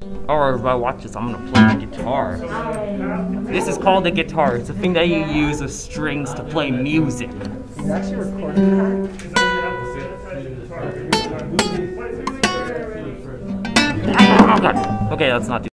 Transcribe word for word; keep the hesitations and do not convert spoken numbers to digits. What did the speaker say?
Or if I watch this, I'm gonna play the guitar. This is called the guitar. It's a thing that you use with strings to play music. He's actually recording that? Okay, let's not do